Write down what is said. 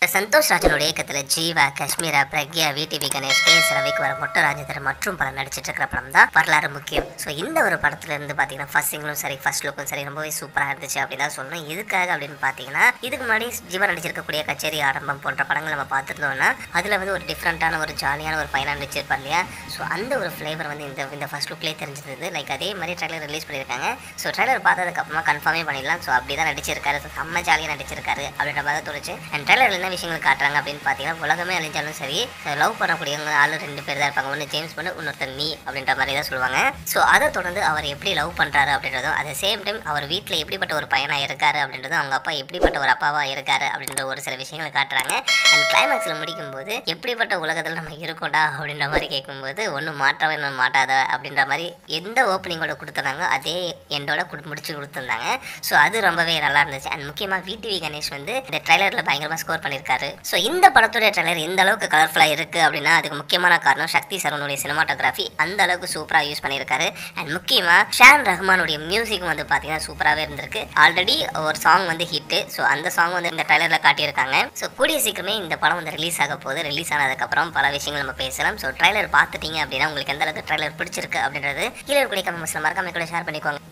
சந்தோஷ் ராஜனோட இயக்கத்தில் Jiiva, Kashmira, Pragya, VTV Ganesh, K S Ravikumar, Mottai Rajendran மற்றும் பல நடிச்சிட்டு இருக்கிற படம் தான் வரலாறு முக்கியம். ஸோ இந்த ஒரு படத்துல இருந்து பார்த்தீங்கன்னா ஃபர்ஸ்ட் சிங்கிலும் சரி ஃபர்ஸ்ட் லுக்கும் சரி ரொம்பவே சூப்பராக இருந்துச்சு அப்படின்னு தான் சொல்லணும். எதுக்காக அப்படின்னு பார்த்தீங்கன்னா இதுக்கு முன்னாடி ஜீவா நடிச்சிருக்கக்கூடிய கச்சேரி ஆரம்பம் போன்ற படங்கள் நம்ம பார்த்துருந்தோம்னா அதில் வந்து ஒரு டிஃப்ரெண்ட்டான ஒரு ஜாலியான ஒரு பையனாக நடிச்சிருப்பார் இல்லையா. ஸோ அந்த ஒரு ஃப்ளேவர் வந்து இந்த ஃபர்ஸ்ட் லுக்லேயே தெரிஞ்சிருந்தது. லைக் அதே மாதிரி ட்ரைலர் ரிலீஸ் பண்ணியிருக்காங்க. ஸோ ட்ரைலர் பார்த்ததுக்கப்புறமா கன்ஃபார்மே பண்ணிடலாம். ஸோ அப்படி தான் நடிச்சிருக்காரு. ஸோ செம்ம ஜாலியாக நடிச்சிருக்காரு அப்படின்ற மாதிரி தோணுச்சு. அண்ட் ட்ரைலர் என்ன விஷயங்கள் காட்டுறாங்க அப்படின்னு பார்த்தீங்கன்னா உலகமே அழிஞ்சாலும் சரி லவ் பண்ணக்கூடியவங்க ஆளு 2 பேர் தான் இருப்பாங்க. ஒன்று ஜேம்ஸ் பண்ணு, இன்னொருத்தர் நீ அப்படின்ற மாதிரி தான் சொல்லுவாங்க. ஸோ அதை தொடர்ந்து அவர் எப்படி லவ் பண்ணுறாரு அப்படின்றதும் அதே சேம் டைம் அவர் வீட்டில் எப்படிப்பட்ட ஒரு பையனாக இருக்காரு அப்படின்றதும் அவங்க அப்பா எப்படிப்பட்ட ஒரு அப்பாவாக இருக்காரு அப்படின்ற ஒரு சில விஷயங்களை காட்டுறாங்க. அண்ட் கிளைமேக்ஸில் முடிக்கும்போது எப்படிப்பட்ட உலகத்தில் நம்ம இருக்கோண்டா அப்படின்ற மாதிரி கேட்கும்போது ஒன்றும் மாற்றவே இன்னும் மாட்டாத அப்படின்ற மாதிரி எந்த ஓப்பனிங்கோட கொடுத்துருந்தாங்க அதே எண்டோட முடிச்சு கொடுத்துருந்தாங்க. ஸோ அது ரொம்பவே நல்லா இருந்துச்சு. அண்ட் முக்கியமாக விடிவி கணேஷ் வந்து இந்த ட்ரைலரில் பயங்கரமாக ஸ்கோர் பண்ணியிருக்காரு. ஸோ இந்த படத்துடைய ட்ரைலர் எந்த அளவுக்கு கலர்ஃபுல்லாக இருக்குது அப்படின்னா அதுக்கு முக்கியமான காரணம் சக்தி சரவணுடைய சினிமாட்டோகிராஃபி அந்த அளவுக்கு சூப்பராக யூஸ் பண்ணியிருக்காரு. அண்ட் முக்கியமாக ஷான் ரஹ்மானுடைய மியூசிக் வந்து பார்த்தீங்கன்னா சூப்பராகவே இருந்திருக்கு. ஆல்ரெடி ஒரு சாங் வந்து ஹிட்டு. ஸோ அந்த சாங் வந்து இந்த ட்ரைலரில் காட்டியிருக்காங்க. ஸோ கூடிய சீக்கிரமே இந்த படம் வந்து ரிலீஸ் ஆக போகுது. ரிலீஸ் ஆனதுக்கப்புறம் பல விஷயங்கள் நம்ம பேசலாம். ஸோ ட்ரைலர் பார்த்துட்டீங்க அப்படின்னா உங்களுக்கு எந்த அளவுக்கு ட்ரைலர் பிடிச்சிருக்கு அப்படின்றது கீழே இருக்கக்கூடிய கமெண்ட்ஸ்ல மறக்காம கூட ஷேர் பண்ணிக்கோங்க.